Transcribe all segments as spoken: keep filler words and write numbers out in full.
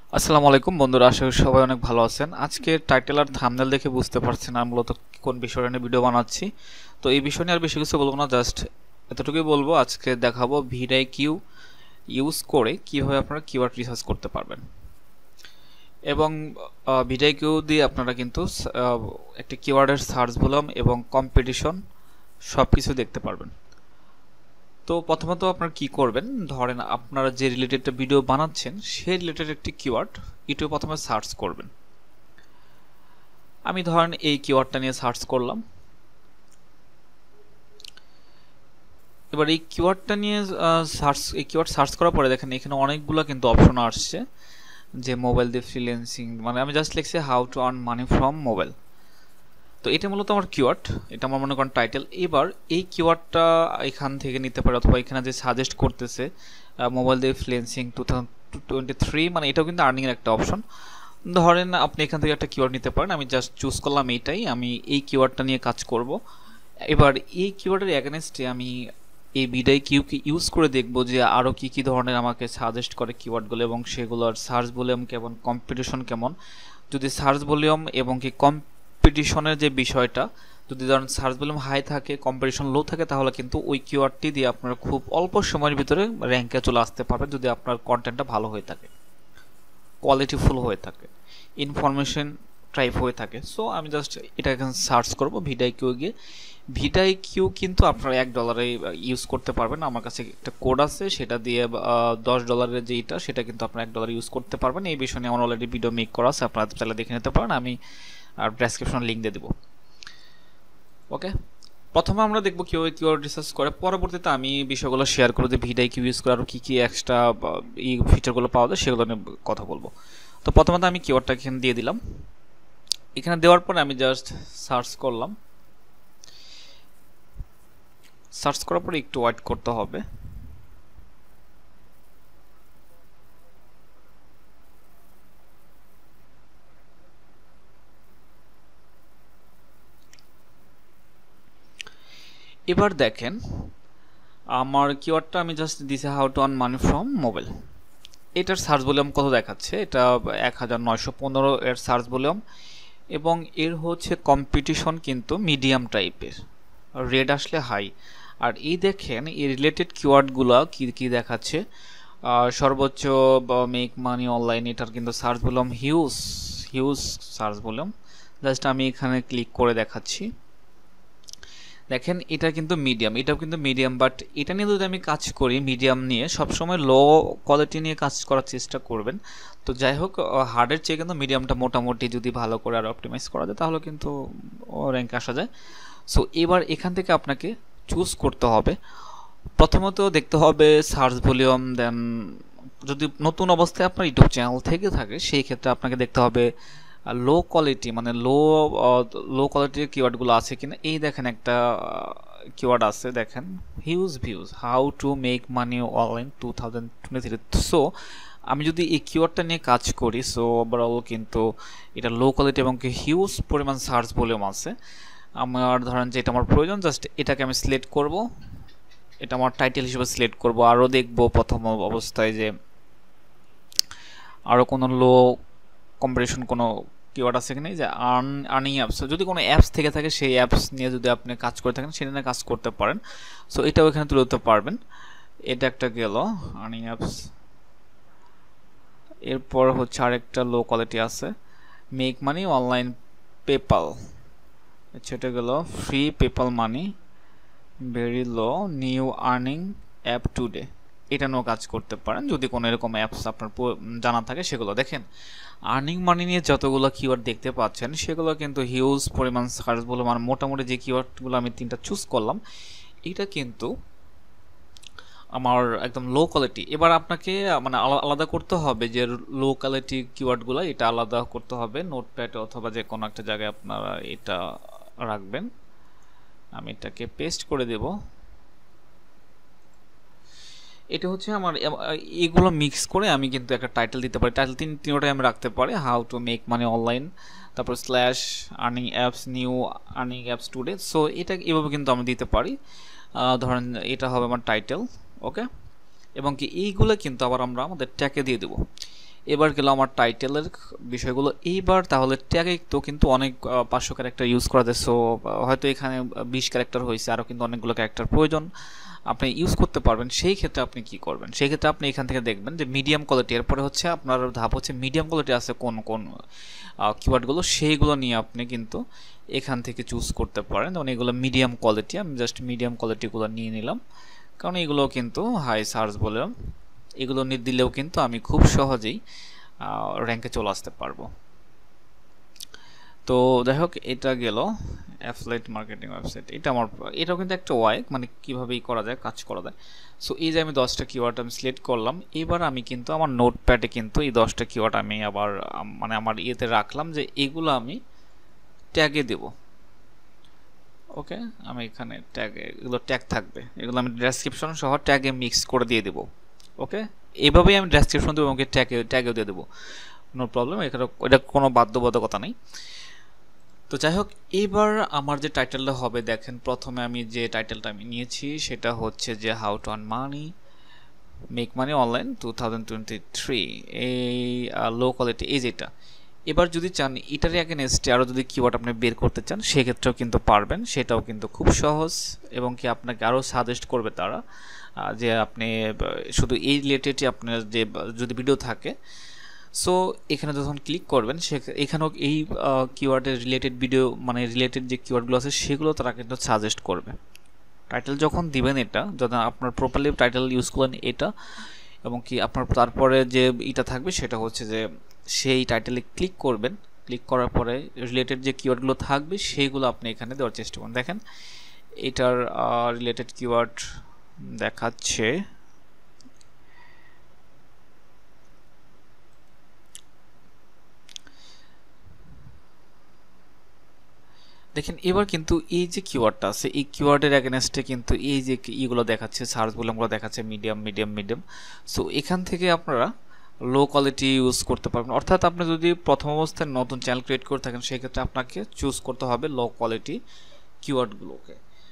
আসসালামু আলাইকুম বন্ধুরা, আশা করি সবাই অনেক ভালো আছেন। আজকে টাইটেল আর থাম্বনেল দেখে বুঝতে পারছেন আমি মূলত কোন বিষয় নিয়ে ভিডিও বানাচ্ছি। তো এই বিষয় নিয়ে আর বেশি কিছু বলবো না, জাস্ট এতটুকুই বলবো। আজকে দেখাবো ভিডআইকিউ ইউজ করে কিভাবে আপনারা কিওয়ার্ড রিসার্চ করতে পারবেন, এবং ভিডআইকিউ দিয়ে আপনারা কিন্তু একটি কিওয়ার্ডের সার্চ ভলিউম এবং কম্পিটিশন সব কিছু দেখতে পারবেন। তো প্রথমত আপনারা কি করবেন, ধরেন আপনারা যে রিলেটেড ভিডিও বানাচ্ছেন সেই রিলেটেড একটি কিওয়ার্ড ইউটিউবে প্রথমে সার্চ করবেন। আমি ধরেন এই কিওয়ার্ডটা নিয়ে সার্চ করলাম। এবার এই কিওয়ার্ডটা নিয়ে সার্চ এই কিওয়ার্ড সার্চ করার পরে দেখেন এখানে অনেকগুলো কিন্তু অপশন আসছে, যে মোবাইল দিয়ে ফ্রিল্যান্সিং, মানে আমি জাস্ট লিখছি how to earn money from mobile. তো এটা মূলত আমার কিওয়ার্ড, এটা আমার মনে করেন টাইটেল। এবার এই কিওয়ার্ডটা এখান থেকে নিতে পারে, অথবা এখানে যে সাজেস্ট করতেছে মোবাইল দিয়ে freelancing two thousand twenty three, মানে এটাও কিন্তু আর্নিংয়ের একটা অপশন। ধরেন আপনি এখান থেকে একটা কিওয়ার্ড নিতে পারেন, আমি জাস্ট চুজ করলাম এইটাই, আমি এই কিওয়ার্ডটা নিয়ে কাজ করব। এবার এই কিওয়ার্ডের এগেনস্টে আমি এই ভিডআইকিউকে ইউজ করে দেখব যে আরও কী কী ধরনের আমাকে সাজেস্ট করে কিওয়ার্ডগুলো, এবং সেগুলোর সার্চ ভলিউম কেমন, কম্পিটিশন কেমন। যদি সার্চ ভলিউম এবং কি কম্পিটিশনের যে বিষয়টা, যদি ধরেন সার্চ ভলিউম হাই থাকে, কম্পিটিশন লো থাকে, তাহলে কিন্তু ওই কিওয়ার্ডটি দিয়ে আপনারা খুব অল্প সময়ের ভিতরে র্যাঙ্কে চলে আসতে পারবেন, যদি আপনার কন্টেন্টটা ভালো হয়ে থাকে, কোয়ালিটিফুল হয়ে থাকে, ইনফরমেশন টাইপ হয়ে থাকে। সো আমি জাস্ট এটা এখানে সার্চ করব ভিডআইকিউ গিয়ে। ভিডআইকিউ কিন্তু আপনারা এক ডলারে ইউজ করতে পারবেন। আমার কাছে একটা কোড আছে, সেটা দিয়ে দশ ডলারের যেইটা, সেটা কিন্তু আপনারা এক ডলার ইউজ করতে পারবেন। এই বিষয় নিয়ে আমার অলরেডি ভিডিও মেক করা আছে, আপনারা চাইলে দেখে নিতে পারেন, আমি আর ডেসক্রিপশন লিঙ্ক দিয়ে দেবো। ওকে, প্রথমে আমরা দেখব কীভাবে কিওয়ার্ড রিসার্চ করে, পরবর্তীতে আমি বিষয়গুলো শেয়ার করব যে ভিডআইকিউ ইউজ করে আরও কী কী এক্সট্রা এই ফিচারগুলো পাওয়া যায় সেগুলো নিয়ে কথা বলবো। তো প্রথমত আমি কিওয়ার্ডটা এখানে দিয়ে দিলাম। এখানে দেওয়ার পরে আমি জাস্ট সার্চ করলাম। সার্চ করার পরে একটু ওয়েট করতে হবে। এবার দেখেন আমার কিওয়ার্ডটা আমি জাস্ট দিছি how to earn money from mobile. এটার সার্চ ভলিউম কত দেখাচ্ছে, এটা এক হাজার নয়শো পনেরো এর সার্চ ভলিউম, এবং এর হচ্ছে কম্পিটিশন কিন্তু মিডিয়াম টাইপের, রেড আসলে হাই। আর এই দেখেন এই রিলেটেড কিওয়ার্ডগুলো কি কি দেখাচ্ছে, সর্বোচ্চ মেক মানি অনলাইন, এটার কিন্তু search volume huge huge search volume. Just আমি এখানে ক্লিক করে দেখাচ্ছি, দেখেন এটা কিন্তু মিডিয়াম, এটাও কিন্তু মিডিয়াম। বাট এটা নিয়ে যদি আমি কাজ করি, মিডিয়াম নিয়ে সবসময় লো কোয়ালিটি নিয়ে কাজ করার চেষ্টা করবেন। তো যাই হোক, হার্ডের চেয়ে কিন্তু মিডিয়ামটা মোটামুটি যদি ভালো করে আর অপটিমাইজ করা যায় তাহলে কিন্তু র্যাঙ্ক আসা যায়। সো এবার এখান থেকে আপনাকে চুজ করতে হবে। প্রথমত দেখতে হবে সার্চ ভলিউম, দেন যদি নতুন অবস্থায় আপনার ইউটিউব চ্যানেল থেকে থাকে সেই ক্ষেত্রে আপনাকে দেখতে হবে লো কোয়ালিটি, মানে লো লো কোয়ালিটির কিওয়ার্ডগুলো আছে কিনা। এই দেখেন একটা কিওয়ার্ড আছে, দেখেন huge views, how to make money online two thousand twenty three. So আমি যদি এই কিওয়ার্ডটা নিয়ে কাজ করি, সো ওভারঅল কিন্তু এটা লো কোয়ালিটি এবং হিউজ পরিমাণ সার্চ ভলিউম আছে। আমার ধরেন যে এটা আমার প্রয়োজন, জাস্ট এটাকে আমি সিলেক্ট করব, এটা আমার টাইটেল হিসেবে সিলেক্ট করব। আরও দেখব প্রথম অবস্থায় যে আরও কোনো লো কম্পিটিশন কোনো কিওয়ার্ড আছে কিনা, যে আর্ন আর্নিং অ্যাপস, যদি কোনো অ্যাপস থেকে থাকে সেই অ্যাপস নিয়ে যদি আপনি কাজ করে থাকেন সেটা নিয়ে কাজ করতে পারেন। সো এটাও এখানে তুলে দিতে পারবেন। এটা একটা গেল আর্নিং অ্যাপস। এরপর হচ্ছে আরেকটা লো কোয়ালিটি আছে, মেক মানি অনলাইন পেপাল, সেটা গেল free PayPal money, very low new earning app today. এটা নিয়েও কাজ করতে পারেন যদি কোনো এরকম অ্যাপস আপনার জানা থাকে সেগুলো। দেখেন আর্নিং মানি নিয়ে যতগুলো কিওয়ার্ড দেখতে পাচ্ছেন সেগুলো কিন্তু হিউজ পরিমাণ সার্চ বলে, মানে মোটামুটি যে কিওয়ার্ডগুলো আমি তিনটা চুজ করলাম এটা কিন্তু আমার একদম লো কোয়ালিটি। এবার আপনাকে মানে আলাদা করতে হবে যে লো কোয়ালিটি কিওয়ার্ডগুলো, এটা আলাদা করতে হবে নোটপ্যাড অথবা যে কোনো একটা জায়গায় আপনারা এটা রাখবেন। আমি এটাকে পেস্ট করে দেব। এটা হচ্ছে আমার, এগুলো মিক্স করে আমি কিন্তু একটা টাইটেল দিতে পারি। টাইটেল তিন তিনটাই আমি রাখতে পারি, how to make money online, তারপর slash earning apps, new earning apps today. So এটা এভাবে কিন্তু আমি দিতে পারি। ধরেন এটা হবে আমার টাইটেল। ওকে, এবং কি এইগুলো কিন্তু আবার আমরা আমাদের ট্যাগে দিয়ে দেবো। এবার গেল আমার টাইটেলের বিষয়গুলো। এইবার তাহলে ট্যাগে তো কিন্তু অনেক পাঁচশো ক্যারেক্টার ইউজ করা যায়, সো হয়তো এখানে বিশ ক্যারেক্টার হয়েছে, আরও কিন্তু অনেকগুলো ক্যারেক্টার প্রয়োজন আপনি ইউজ করতে পারবেন। সেই ক্ষেত্রে আপনি কি করবেন, সেই ক্ষেত্রে আপনি এখান থেকে দেখবেন যে মিডিয়াম কোয়ালিটি, এরপরে হচ্ছে আপনার ধাপ হচ্ছে মিডিয়াম কোয়ালিটি আছে কোন কোন কিওয়ার্ডগুলো, সেইগুলো নিয়ে আপনি কিন্তু এখান থেকে চুজ করতে পারেন। যেমন এগুলো মিডিয়াম কোয়ালিটি, আমি জাস্ট মিডিয়াম কোয়ালিটিগুলো নিয়ে নিলাম, কারণ এগুলো কিন্তু হাই সার্চ বললাম, এগুলো নিয়ে দিলেও কিন্তু আমি খুব সহজেই র্যাঙ্কে চলে আসতে পারবো। তো যাই হোক, এটা গেল অ্যাফিলিয়েট মার্কেটিং ওয়েবসাইট। এটা আমার এটাও কিন্তু একটা ওয়াই, মানে কীভাবেই করা যায়, কাজ করা যায়। সো এই যে আমি দশটা কিওয়ার্ড আমি সিলেক্ট করলাম, এবার আমি কিন্তু আমার নোটপ্যাডে কিন্তু এই দশটা কিওয়ার্ড আমি আবার মানে আমার ইয়েতে রাখলাম যে এগুলো আমি ট্যাগে দেব। ওকে, আমি এখানে ট্যাগে এগুলো ট্যাগ থাকবে, এগুলো আমি ডেসক্রিপশন সহ ট্যাগে মিক্স করে দিয়ে দেবো। ওকে, এইভাবেই আমি ডেসক্রিপশন দেবো, আমাকে ট্যাগে ট্যাগেও দিয়ে দেবো, নো প্রবলেম, এখানে এটা কোনো বাধ্যবাধকতা নেই। তো যাই হোক, এবার আমার যে টাইটেলটা হবে, দেখেন প্রথমে আমি যে টাইটেলটা আমি নিয়েছি সেটা হচ্ছে যে how to earn money make money online two thousand twenty three, এই লো কোয়ালিটি, এই যেটা। এবার যদি চান এটারই এগেনস্টে আরও যদি কিওয়ার্ড আপনি বের করতে চান, সেক্ষেত্রেও কিন্তু পারবেন, সেটাও কিন্তু খুব সহজ, এবং কি আপনাকে আরও সাজেস্ট করবে তারা যে আপনি শুধু এই রিলেটেডই আপনার যে যদি ভিডিও থাকে। সো এখানে যখন ক্লিক করবেন, সে এখানেও এই কিওয়ার্ডের রিলেটেড ভিডিও, মানে রিলেটেড যে কিওয়ার্ডগুলো আছে সেগুলো তারা কিন্তু সাজেস্ট করবে। টাইটেল যখন দিবেন, এটা যখন আপনার প্রপারলি টাইটেল ইউজ করেন এটা, এবং কি আপনার তারপরে যে এটা থাকবে সেটা হচ্ছে যে সেই টাইটেলে ক্লিক করবেন, ক্লিক করার পরে রিলেটেড যে কিওয়ার্ডগুলো থাকবে সেইগুলো আপনি এখানে দেওয়ার চেষ্টা করুন। দেখেন এটার রিলেটেড কিওয়ার্ড দেখাচ্ছে, দেখেন এবার কিন্তু এই যে কিওয়ার্ডটা আছে, এই কিওয়ার্ডের এগেনস্টে কিন্তু এই যে ইগুলো দেখাচ্ছে, সার্চ বললামগুলো দেখাচ্ছে মিডিয়াম মিডিয়াম মিডিয়াম। সো এখান থেকে আপনারা লো কোয়ালিটি ইউজ করতে পারবেন, অর্থাৎ আপনি যদি প্রথম অবস্থায় নতুন চ্যানেল ক্রিয়েট করে থাকেন, সেক্ষেত্রে আপনাকে চুজ করতে হবে লো কোয়ালিটি কিওয়ার্ডগুলোকে।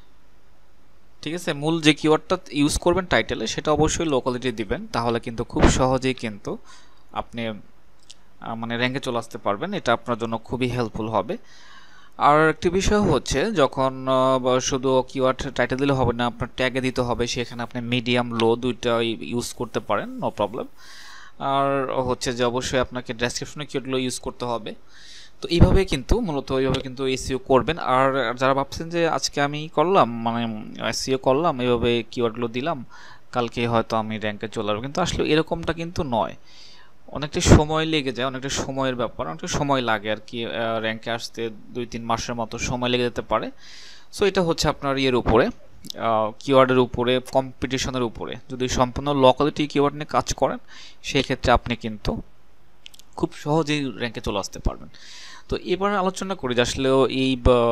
ঠিক আছে, মূল যে কিওয়ার্ডটা ইউজ করবেন টাইটেলে সেটা অবশ্যই লো কোয়ালিটি দিবেন, তাহলে কিন্তু খুব সহজেই কিন্তু আপনি মানে র্যাঙ্কে চলে আসতে পারবেন, এটা আপনার জন্য খুবই হেল্পফুল হবে। আর একটি বিষয় হচ্ছে, যখন শুধু কিওয়ার্ড টাইটেল দিলে হবে না, আপনার ট্যাগে দিতে হবে, সেখানে আপনি মিডিয়াম লো দুইটা ইউজ করতে পারেন, নো প্রবলেম। আর হচ্ছে যে অবশ্যই আপনাকে ডেসক্রিপশনে কিওয়ার্ডগুলো ইউজ করতে হবে। তো এইভাবে কিন্তু মূলত এইভাবে কিন্তু এসইও করবেন। আর যারা ভাবছেন যে আজকে আমি করলাম, মানে এসইও করলাম, এইভাবে কিওয়ার্ডগুলো দিলাম, কালকে হয়তো আমি র্যাঙ্কে চলে আসবো, কিন্তু আসলে এরকমটা কিন্তু নয়, অনেকটা সময় লেগে যায়, অনেকটা সময়ের ব্যাপার, অনেকটা সময় লাগে আর কি, র্যাঙ্কে আসতে দুই তিন মাসের মতো সময় লেগে যেতে পারে। সো এটা হচ্ছে আপনার ইয়ের উপরে, কিওয়ার্ডের উপরে, কম্পিটিশনের উপরে। যদি সম্পূর্ণ লো কোয়ালিটি কিওয়ার্ড নিয়ে কাজ করেন, সেই ক্ষেত্রে আপনি কিন্তু খুব সহজেই র্যাঙ্কে চলে আসতে পারবেন। তো এবার আলোচনা করি যে আসলে এই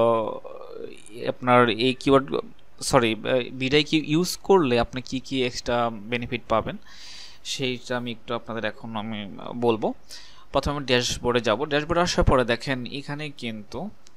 আপনার এই কিওয়ার্ড সরি ভিডআইকিউ ইউজ করলে আপনি কি কি এক্সট্রা বেনিফিট পাবেন, সেইটা আমি একটু আপনাদের এখন আমি বলবো। প্রথমে ড্যাশবোর্ডে যাব, ড্যাশবোর্ডে আসার পরে দেখেন এখানে কিন্তু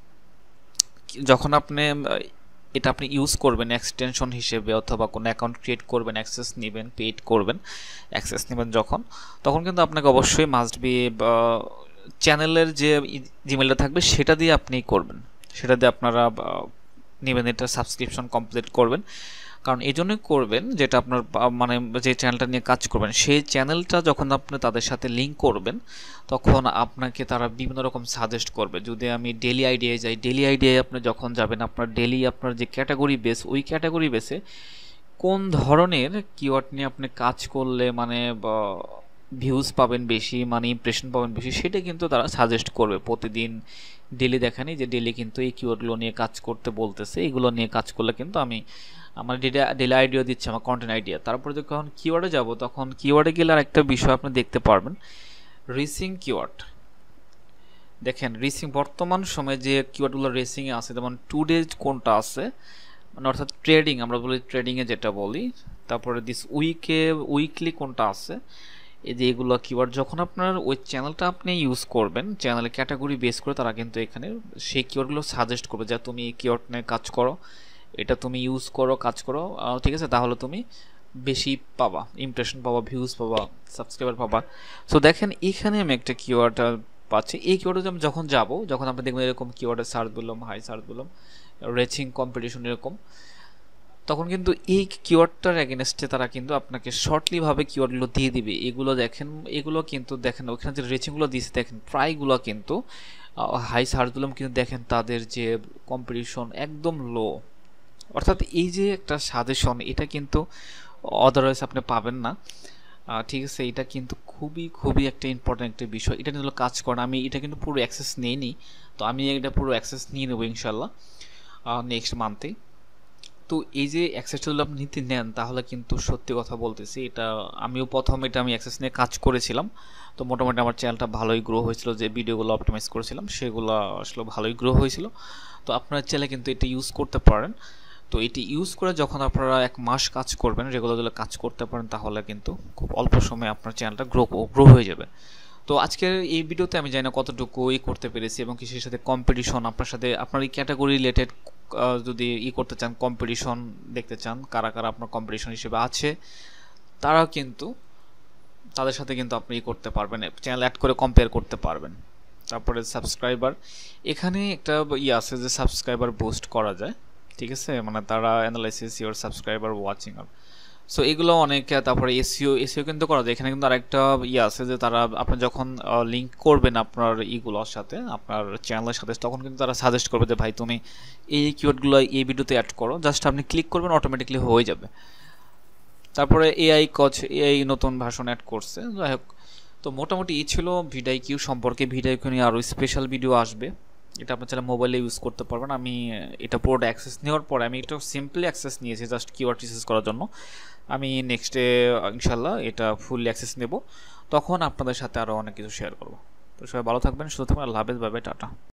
যখন আপনি এটা আপনি ইউজ করবেন এক্সটেনশন হিসেবে, অথবা কোনো অ্যাকাউন্ট ক্রিয়েট করবেন, অ্যাক্সেস নেবেন, পেইড করবেন, অ্যাক্সেস নেবেন যখন, তখন কিন্তু আপনাকে অবশ্যই মাস্ট বি চ্যানেলের যে জিমেলটা থাকবে সেটা দিয়ে আপনি করবেন, সেটা দিয়ে আপনারা নেবেন, এটা সাবস্ক্রিপশন কমপ্লিট করবেন। কারণ এই জন্যই করবেন, যেটা আপনার মানে যে চ্যানেলটা নিয়ে কাজ করবেন, সেই চ্যানেলটা যখন আপনি তাদের সাথে লিঙ্ক করবেন, তখন আপনাকে তারা বিভিন্ন রকম সাজেস্ট করবে। যদি আমি ডেলি আইডিয়ায় যাই, ডেলি আইডিয়ায় আপনি যখন যাবেন, আপনার ডেলি আপনার যে ক্যাটাগরি বেস, ওই ক্যাটাগরি বেসে কোন ধরনের কিওয়ার্ড নিয়ে আপনি কাজ করলে মানে ভিউজ পাবেন বেশি, মানে ইমপ্রেশন পাবেন বেশি, সেটা কিন্তু তারা সাজেস্ট করবে প্রতিদিন। ডেলি দেখানি যে ডেলি কিন্তু এই কিওয়ার্ডগুলো নিয়ে কাজ করতে বলতেছে, এগুলো নিয়ে কাজ করলে কিন্তু আমি আমার ডেটা ডেলি আইডিয়া দিচ্ছে, আমার কন্টেন্ট আইডিয়া। তারপরে যখন কিওয়ার্ডে যাব, তখন কিওয়ার্ডে গেলে আর একটা বিষয় আপনি দেখতে পারবেন, রিসিং কিওয়ার্ড। দেখেন রিসিং বর্তমান সময়ে যে কিওয়ার্ডগুলো রেসিংয়ে আছে, যেমন টু ডেজ কোনটা আছে, মানে অর্থাৎ ট্রেডিং আমরা বলি, ট্রেডিংয়ে যেটা বলি, তারপরে দিস উইকে উইকলি কোনটা আছে, এই যে এগুলো কিওয়ার্ড যখন আপনার ওই চ্যানেলটা আপনি ইউজ করবেন, চ্যানেলের ক্যাটাগরি বেস করে তারা কিন্তু এখানে সেই কিওয়ার্ডগুলো সাজেস্ট করবে, যে তুমি এই কিওয়ার্ড নিয়ে কাজ করো, এটা তুমি ইউজ করো, কাজ করো, ঠিক আছে, তাহলে তুমি বেশি পাবা, ইমপ্রেশন পাবা, ভিউজ পাবা, সাবস্ক্রাইবার পাবা। সো দেখেন এখানে আমি একটা কিওয়ার্ড পাচ্ছি। এই কিওয়ার্ডে আমি যখন যাব, যখন আপনি দেখবেন এরকম কিওয়ার্ডে সার্চ বললাম, হাই সার্চ বললাম, রেচিং কম্পিটিশন এরকম, তখন কিন্তু এই কিওয়ার্ডটার এগেনস্টে তারা কিন্তু আপনাকে শর্টলিভাবে কিওয়ার্ডগুলো দিয়ে দিবে। এগুলো দেখেন, এগুলো কিন্তু দেখেন ওখানে যে রেচিংগুলো দিয়েছে দেখেন প্রায়গুলো কিন্তু হাই সার্চগুলো কিন্তু দেখেন তাদের যে কম্পিটিশন একদম লো। অর্থাৎ এই যে একটা সাজেশন, এটা কিন্তু অদারওয়াইজ আপনি পাবেন না। ঠিক আছে, এটা কিন্তু খুবই খুবই একটা ইম্পর্টেন্ট একটা বিষয়। এটা কিন্তু কাজ করেন, আমি এটা কিন্তু পুরো অ্যাক্সেস নিইনি, তো আমি এটা পুরো অ্যাক্সেস নিয়ে নেবো ইনশাল্লাহ নেক্সট মান্থে। তো এই যে অ্যাক্সেসটা যদি আপনি নিতে নেন তাহলে কিন্তু সত্যি কথা বলতেছি, এটা আমিও প্রথম এটা আমি অ্যাক্সেস নিয়ে কাজ করেছিলাম, তো মোটামুটি আমার চ্যানেলটা ভালোই গ্রো হয়েছিল, যে ভিডিওগুলো অপটিমাইজ করেছিলাম সেগুলো আসলে ভালোই গ্রো হয়েছিল। তো আপনার চ্যানেলে কিন্তু এটা ইউজ করতে পারেন। তো এটি ইউজ করে যখন আপনারা এক মাস কাজ করবেন, রেগুলার কাজ করতে পারেন, তাহলে কিন্তু খুব অল্প সময়ে আপনার চ্যানেলটা গ্রো গ্রো হয়ে যাবে। তো আজকের এই ভিডিওতে আমি জানি না কতটুকু ই করতে পেরেছি, এবং কিসের সাথে কম্পিটিশন আপনার সাথে আপনার এই ক্যাটাগরি রিলেটেড যদি ই করতে চান, কম্পিটিশন দেখতে চান, কারা কারা আপনার কম্পিটিশন হিসেবে আছে, তারাও কিন্তু তাদের সাথে কিন্তু আপনি ই করতে পারবেন, চ্যানেল অ্যাড করে কম্পেয়ার করতে পারবেন। তারপরে সাবস্ক্রাইবার, এখানে একটা ই আছে যে সাবস্ক্রাইবার বুস্ট করা যায়, ঠিক আছে, মানে তারা analysis your subscriber watching. So এগুলো অনেক, তারপরে এসইও এসইও কিন্তু করা যায়। এখানে কিন্তু আরেকটা ইয়ে আছে যে তারা আপনি যখন লিঙ্ক করবেন আপনার ইগুলোর সাথে, আপনার চ্যানেলের সাথে, তখন কিন্তু তারা সাজেস্ট করবে যে ভাই তুমি এই কিওয়ার্ডগুলো এই ভিডিওতে অ্যাড করো, জাস্ট আপনি ক্লিক করবেন অটোমেটিকলি হয়ে যাবে। তারপরে এআই কোচ, এআই নতুন ভার্সন অ্যাড করছে, যাই হোক। তো মোটামুটি এই ছিল ভিডআইকিউ সম্পর্কে। ভিডআইকিউ নিয়ে আরও স্পেশাল ভিডিও আসবে, এটা আপনার চ্যানেল মোবাইলে ইউজ করতে পারবেন। আমি এটা পুরোটা অ্যাক্সেস নেওয়ার পরে, আমি একটু সিম্পলি অ্যাক্সেস নিয়েছি জাস্ট কিওয়ার্ড রিসার্চ করার জন্য। আমি নেক্সটে ইনশাল্লাহ এটা ফুললি অ্যাক্সেস নেব, তখন আপনাদের সাথে আরও অনেক কিছু শেয়ার করব। তো সবাই ভালো থাকবেন, সুস্থ থাকবেন, আল্লাহ হাফেজ, বাই বাই, টাটা।